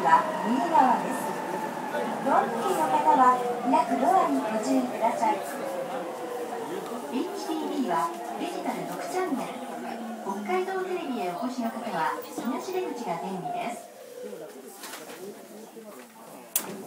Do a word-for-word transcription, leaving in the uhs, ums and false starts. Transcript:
は右側です。ドア付近の方は開くドアにご注意ください。 エイチティービー はデジタルろくチャンネル、北海道テレビへお越しの方は東出口が便利です。